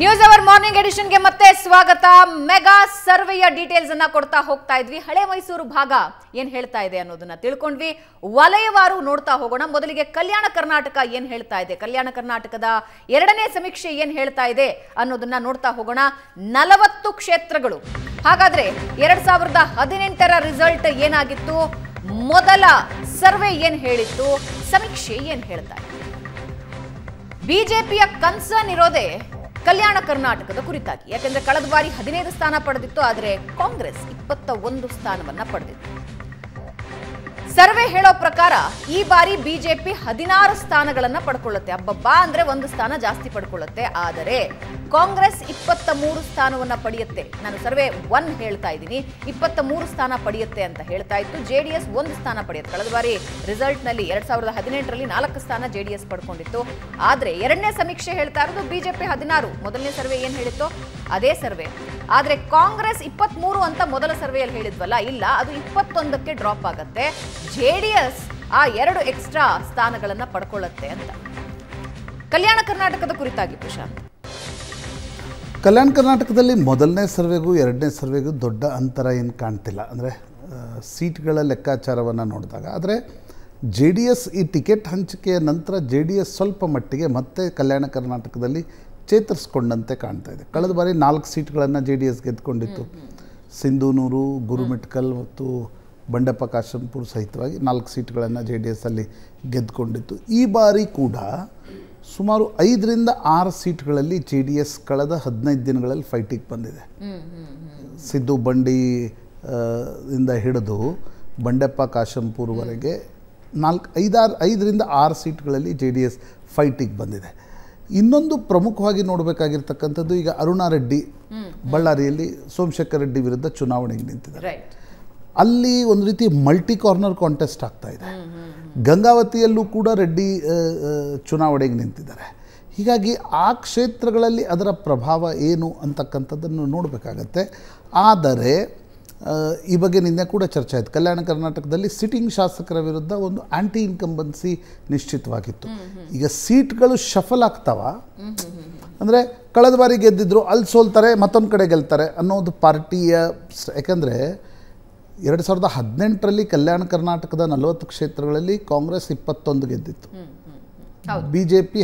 News hour morning edition ಗೆ ಮತ್ತೆ ಸ್ವಾಗತ. ಮೆಗಾ ಸರ್ವೆಯ ಡೀಟೇಲ್ಸ್ ಅನ್ನ ಕೊಡ್ತಾ ಹೋಗ್ತಾ ಇದ್ವಿ. ಹಳೆ ಮೈಸೂರು ಭಾಗ ಏನ್ ಹೇಳ್ತಾ ಇದೆ ಅನ್ನೋದನ್ನ ತಿಳ್ಕೊಂಡ್ವಿ. ವಲಯವಾರು ನೋಡ್ತಾ ಹೋಗೋಣ. ಮೊದಲಿಗೆ ಕಲ್ಯಾಣ ಕರ್ನಾಟಕ ಏನ್ ಹೇಳ್ತಾ ಇದೆ, ಕಲ್ಯಾಣ ಕರ್ನಾಟಕದ ಎರಡನೇ ಸಮೀಕ್ಷೆ ಏನ್ ಹೇಳ್ತಾ ಇದೆ ಅನ್ನೋದನ್ನ ನೋಡ್ತಾ ಹೋಗೋಣ. 40 ಕ್ಷೇತ್ರಗಳು. ಹಾಗಾದ್ರೆ 2018ರ ರಿಸಲ್ಟ್ ಏನಾಗಿತ್ತು, ಮೊದಲ ಸರ್ವೆ ಏನ್ ಹೇಳಿತ್ತು, ಸಮೀಕ್ಷೆ ಏನ್ ಹೇಳ್ತಾ ಇದೆ. ಬಿಜೆಪಿಯ ಕನ್ಸರ್ನ್ ಇರೋದೇ ಕಲ್ಯಾಣ ಕರ್ನಾಟಕದ ಕುರಿತಾಗಿ. ಯಾಕಂದ್ರೆ ಕಳೆದ ಬಾರಿ 15 ಸ್ಥಾನ ಪಡೆದಿತ್ತು, ಆದರೆ ಕಾಂಗ್ರೆಸ್ 21 ಸ್ಥಾನವನ್ನ ಪಡೆದಿತ್ತು. ಸರ್ವೆ ಹೇಳೋ ಪ್ರಕಾರ ಈ ಬಾರಿ ಬಿಜೆಪಿ 16 ಸ್ಥಾನಗಳನ್ನ ಪಡ್ಕೊಳ್ಳುತ್ತೆ. ಅಬ್ಬಬ್ಬಾ ಅಂದ್ರೆ 1 ಸ್ಥಾನ ಜಾಸ್ತಿ ಪಡ್ಕೊಳ್ಳುತ್ತೆ. ಆದರೆ ಕಾಂಗ್ರೆಸ್ 23 ಸ್ಥಾನವನ್ನ ಪಡೆಯುತ್ತೆ. ನಾನು ಸರ್ವೆ 1 ಹೇಳ್ತಾ ಇದ್ದೀನಿ, 23 ಸ್ಥಾನ ಪಡೆಯುತ್ತೆ ಅಂತ ಹೇಳ್ತಾ ಇತ್ತು. ಜೆಡಿಎಸ್ 1 ಸ್ಥಾನ ಪಡೆಯುತ್ತೆ. ಕಳೆದ ಬಾರಿ ರಿಸಲ್ಟ್ ನಲ್ಲಿ 2018ರಲ್ಲಿ 4 ಸ್ಥಾನ ಜೆಡಿಎಸ್ ಪಡ್ಕೊಂಡಿತ್ತು. ಆದ್ರೆ ಎರಡನೇ ಸಮೀಕ್ಷೆ ಹೇಳ್ತಾ ಇರೋದು ಬಿಜೆಪಿ 16. ಮೊದಲನೇ ಸರ್ವೆ ಏನ್ ಹೇಳಿತ್ತು ಅದೇ ಸರ್ವೆ. ಆದ್ರೆ ಕಾಂಗ್ರೆಸ್ 23 ಅಂತ ಮೊದಲ ಸರ್ವೆಯಲ್ಲಿ ಹೇಳಿದ್ವಲ್ಲ, ಇಲ್ಲ, ಅದು 21ಕ್ಕೆ ಡ್ರಾಪ್ ಆಗುತ್ತೆ. ಜೆಡಿಎಸ್ ಆ 2 ಎಕ್ಸ್ಟ್ರಾ ಸ್ಥಾನಗಳನ್ನ ಪಡ್ಕೊಳ್ಳುತ್ತೆ ಅಂತ. ಕಲ್ಯಾಣ ಕರ್ನಾಟಕದ ಕುರಿತಾಗಿ ಪ್ರಶಾಂತ್. ಕಲ್ಯಾಣ ಕರ್ನಾಟಕದಲ್ಲಿ ಮೊದಲನೇ ಸರ್ವೆಗೂ ಎರಡನೇ ಸರ್ವೆಗೂ ದೊಡ್ಡ ಅಂತರ ಏನು ಕಾಣ್ತಿಲ್ಲ, ಅಂದರೆ ಸೀಟ್ಗಳ ಲೆಕ್ಕಾಚಾರವನ್ನು ನೋಡಿದಾಗ. ಆದರೆ ಜೆ ಡಿ ಎಸ್ ಈ ಟಿಕೆಟ್ ಹಂಚಿಕೆಯ ನಂತರ ಜೆ ಡಿ ಎಸ್ ಸ್ವಲ್ಪ ಮಟ್ಟಿಗೆ ಮತ್ತೆ ಕಲ್ಯಾಣ ಕರ್ನಾಟಕದಲ್ಲಿ ಚೇತರಿಸ್ಕೊಂಡಂತೆ ಕಾಣ್ತಾ ಇದೆ. ಕಳೆದ ಬಾರಿ 4 ಸೀಟ್ಗಳನ್ನು ಜೆ ಡಿ ಎಸ್ ಗೆದ್ದುಕೊಂಡಿತ್ತು. ಸಿಂಧೂನೂರು, ಗುರುಮಿಟ್ಕಲ್ ಮತ್ತು ಬಂಡೆಪ್ಪ ಕಾಶಂಪುರ ಸಹಿತವಾಗಿ 4 ಸೀಟ್ಗಳನ್ನು ಜೆ ಡಿ ಎಸ್ ಅಲ್ಲಿ ಗೆದ್ದುಕೊಂಡಿತ್ತು. ಈ ಬಾರಿ ಕೂಡ ಸುಮಾರು 5ರಿಂದ 6 ಸೀಟ್ಗಳಲ್ಲಿ ಜೆ ಡಿ ಎಸ್ ಕಳೆದ 15 ದಿನಗಳಲ್ಲಿ ಫೈಟಿಗೆ ಬಂದಿದೆ. ಸಿದ್ದು ಬಂಡಿ ಇಂದ ಹಿಡಿದು ಬಂಡೆಪ್ಪ ಕಾಶಂಪುರವರೆಗೆ 5ರಿಂದ 6 ಸೀಟ್ಗಳಲ್ಲಿ ಜೆ ಡಿ ಎಸ್ ಫೈಟಿಗೆ ಬಂದಿದೆ. ಇನ್ನೊಂದು ಪ್ರಮುಖವಾಗಿ ನೋಡಬೇಕಾಗಿರ್ತಕ್ಕಂಥದ್ದು, ಈಗ ಅರುಣಾ ರೆಡ್ಡಿ ಬಳ್ಳಾರಿಯಲ್ಲಿ ಸೋಮಶೇಖರ್ ರೆಡ್ಡಿ ವಿರುದ್ಧ ಚುನಾವಣೆಗೆ ನಿಂತಿದ್ದಾರೆ. ಅಲ್ಲಿ ಒಂದು ರೀತಿ ಮಲ್ಟಿ ಕಾರ್ನರ್ ಕಾಂಟೆಸ್ಟ್ ಆಗ್ತಾ ಇದೆ. ಗಂಗಾವತಿಯಲ್ಲೂ ಕೂಡ ರೆಡ್ಡಿ ಚುನಾವಣೆಗೆ ನಿಂತಿದ್ದಾರೆ. ಹೀಗಾಗಿ ಆ ಕ್ಷೇತ್ರಗಳಲ್ಲಿ ಅದರ ಪ್ರಭಾವ ಏನು ಅಂತಕ್ಕಂಥದ್ದನ್ನು ನೋಡಬೇಕಾಗತ್ತೆ. ಆದರೆ ಈ ಬಗ್ಗೆ ನಿನ್ನೆ ಕೂಡ ಚರ್ಚೆ ಆಯಿತು. ಕಲ್ಯಾಣ ಕರ್ನಾಟಕದಲ್ಲಿ ಸಿಟ್ಟಿಂಗ್ ಶಾಸಕರ ವಿರುದ್ಧ ಒಂದು ಆ್ಯಂಟಿ ಇನ್ಕಂಬನ್ಸಿ ನಿಶ್ಚಿತವಾಗಿತ್ತು. ಈಗ ಸೀಟ್ಗಳು ಶಫಲ್ ಆಗ್ತಾವ, ಅಂದರೆ ಕಳೆದ ಬಾರಿ ಗೆದ್ದಿದ್ರು ಅಲ್ಲಿ ಸೋಲ್ತಾರೆ, ಮತ್ತೊಂದು ಕಡೆ ಗೆಲ್ತಾರೆ ಅನ್ನೋದು ಪಾರ್ಟಿಯ. ಯಾಕಂದರೆ 2018ರಲ್ಲಿ ಕಲ್ಯಾಣ ಕರ್ನಾಟಕದ 40 ಕ್ಷೇತ್ರಗಳಲ್ಲಿ ಕಾಂಗ್ರೆಸ್ 21 ಗೆದ್ದಿತ್ತು, ಬಿಜೆಪಿ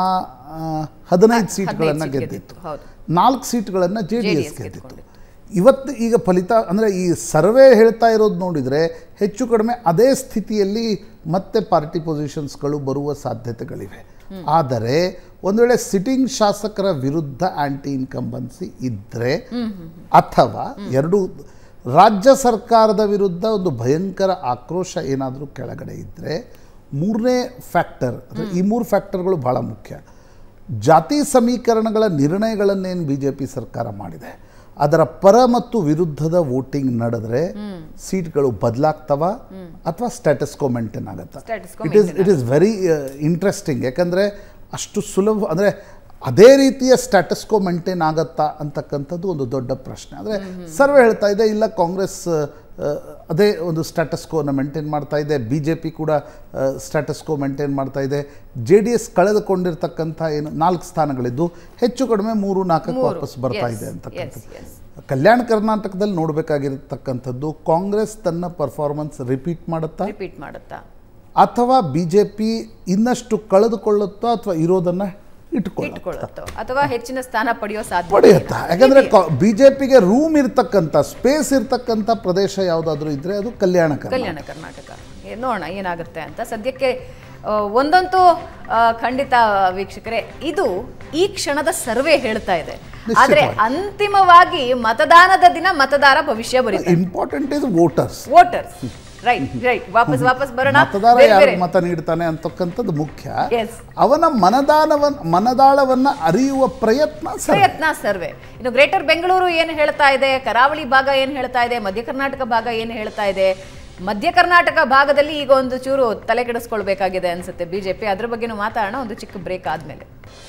15 ಸೀಟ್ಗಳನ್ನು ಗೆದ್ದಿತ್ತು, 4 ಸೀಟ್ಗಳನ್ನು ಜೆ ಡಿ ಎಸ್ ಗೆದ್ದಿತ್ತು. ಇವತ್ತು ಈಗ ಅಂದರೆ ಈ ಸರ್ವೆ ಹೇಳ್ತಾ ಇರೋದು ನೋಡಿದರೆ ಹೆಚ್ಚು ಕಡಿಮೆ ಅದೇ ಸ್ಥಿತಿಯಲ್ಲಿ ಮತ್ತೆ ಪಾರ್ಟಿ ಪೊಸಿಷನ್ಸ್ಗಳು ಬರುವ ಸಾಧ್ಯತೆಗಳಿವೆ. ಆದರೆ ಒಂದು ವೇಳೆ ಸಿಟ್ಟಿಂಗ್ ಶಾಸಕರ ವಿರುದ್ಧ ಆ್ಯಂಟಿ ಇನ್ಕಂಬನ್ಸಿ ಇದ್ದರೆ, ಅಥವಾ ರಾಜ್ಯ ಸರ್ಕಾರದ ವಿರುದ್ಧ ಒಂದು ಭಯಂಕರ ಆಕ್ರೋಶ ಏನಾದರೂ ಕೆಳಗಡೆ ಇದ್ದರೆ, ಮೂರನೇ ಫ್ಯಾಕ್ಟರ್, ಈ 3 ಫ್ಯಾಕ್ಟರ್ಗಳು ಭಾಳ ಮುಖ್ಯ. ಜಾತಿ ಸಮೀಕರಣಗಳ ನಿರ್ಣಯಗಳನ್ನೇನು ಬಿ ಜೆ ಪಿ ಸರ್ಕಾರ ಮಾಡಿದೆ, ಅದರ ಪರ ಮತ್ತು ವಿರುದ್ಧದ ವೋಟಿಂಗ್ ನಡೆದ್ರೆ ಸೀಟ್ಗಳು ಬದಲಾಗ್ತವ ಅಥವಾ ಸ್ಟ್ಯಾಟಸ್ಕೋ ಮೇಂಟೈನ್ ಆಗುತ್ತೆ. It is very interesting. ಯಾಕಂದರೆ ಅಷ್ಟು ಸುಲಭ, ಅಂದರೆ ಅದೇ ರೀತಿಯ ಸ್ಟ್ಯಾಟಸ್ಕೋ ಮೇಂಟೈನ್ ಆಗತ್ತಾ ಅಂತಕ್ಕಂಥದ್ದು ಒಂದು ದೊಡ್ಡ ಪ್ರಶ್ನೆ. ಅಂದರೆ ಸರ್ವೆ ಹೇಳ್ತಾ ಇದೆ, ಇಲ್ಲ ಕಾಂಗ್ರೆಸ್ ಅದೇ ಒಂದು ಸ್ಟ್ಯಾಟಸ್ಕೋನ ಮೇಂಟೈನ್ ಮಾಡ್ತಾ ಇದೆ, ಬಿ ಜೆ ಪಿ ಕೂಡ ಸ್ಟ್ಯಾಟಸ್ಕೋ ಮೇಂಟೈನ್ ಮಾಡ್ತಾ ಇದೆ. ಜೆ ಡಿ ಎಸ್ ಕಳೆದುಕೊಂಡಿರ್ತಕ್ಕಂಥ ಏನು 4 ಸ್ಥಾನಗಳಿದ್ದು ಹೆಚ್ಚು ಕಡಿಮೆ 3-4 ವಾಪಸ್ ಬರ್ತಾ ಇದೆ ಅಂತಕ್ಕಂಥದ್ದು. ಕಲ್ಯಾಣ ಕರ್ನಾಟಕದಲ್ಲಿ ನೋಡಬೇಕಾಗಿರ್ತಕ್ಕಂಥದ್ದು, ಕಾಂಗ್ರೆಸ್ ತನ್ನ ಪರ್ಫಾರ್ಮೆನ್ಸ್ ರಿಪೀಟ್ ಮಾಡುತ್ತಾ ಅಥವಾ ಬಿ ಜೆ ಪಿ ಇನ್ನಷ್ಟು ಕಳೆದುಕೊಳ್ಳುತ್ತಾ ಅಥವಾ ಇರೋದನ್ನು ಇಟ್ಕೊಳ್ಳುತ್ತೋ ಅಥವಾ ಹೆಚ್ಚಿನ ಸ್ಥಾನ ಪಡೆಯುತ್ತಾ. ಯಾಕಂದರೆ ಬಿಜೆಪಿಗೆ ರೂಮ್ ಇರ್ತಕ್ಕಂಥ, ಸ್ಪೇಸ್ ಇರ್ತಕ್ಕಂಥ ಪ್ರದೇಶ ಯಾವುದಾದ್ರೂ ಇದ್ರೆ ಅದು ಕಲ್ಯಾಣ ಕರ್ನಾಟಕ. ನೋಡೋಣ ಏನಾಗುತ್ತೆ ಅಂತ. ಸದ್ಯಕ್ಕೆ ಒಂದಂತೂ ಖಂಡಿತ ವೀಕ್ಷಕರೇ, ಇದು ಈ ಕ್ಷಣದ ಸರ್ವೆ ಹೇಳ್ತಾ ಇದೆ. ಆದ್ರೆ ಅಂತಿಮವಾಗಿ ಮತದಾನದ ದಿನ ಮತದಾರ ಭವಿಷ್ಯ ಬರೀತಾರೆ. Important is voters. ರೈಟ್. ವಾಪಸ್ ಬರೋಣ. ಮತದಾರ ಯಾರು ಮತ ನೀಡ್ತಾನೆ ಅಂತಕ್ಕಂಥದ್ದು ಮುಖ್ಯ. ಅವನ ಮನದಾಳವನ್ನ ಅರಿಯುವ ಪ್ರಯತ್ನ ಸರ್ವೆ. ಇನ್ನು ಗ್ರೇಟರ್ ಬೆಂಗಳೂರು ಏನು ಹೇಳ್ತಾ ಇದೆ, ಕರಾವಳಿ ಭಾಗ ಏನು ಹೇಳ್ತಾ ಇದೆ, ಮಧ್ಯ ಕರ್ನಾಟಕ ಭಾಗ ಏನು ಹೇಳ್ತಾ ಇದೆ. ಮಧ್ಯ ಕರ್ನಾಟಕ ಭಾಗದಲ್ಲಿ ಈಗ ಒಂದು ಚೂರು ತಲೆ ಕೆಡಿಸ್ಕೊಳ್ಬೇಕಾಗಿದೆ ಅನ್ಸುತ್ತೆ ಬಿಜೆಪಿ. ಅದ್ರ ಬಗ್ಗೆನೂ ಮಾತಾಡೋಣ ಒಂದು ಚಿಕ್ಕ ಬ್ರೇಕ್ ಆದ್ಮೇಲೆ.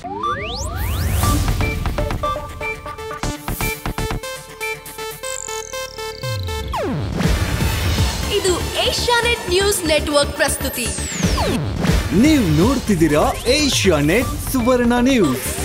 ಇದು ಏಷ್ಯಾನೆಟ್ ನ್ಯೂಸ್ ನೆಟ್ವರ್ಕ್ ಪ್ರಸ್ತುತಿ. ನೀವು ನೋಡ್ತಿದ್ದೀರಾ ಏಷ್ಯಾನೆಟ್ ಸುವರ್ಣ ನ್ಯೂಸ್.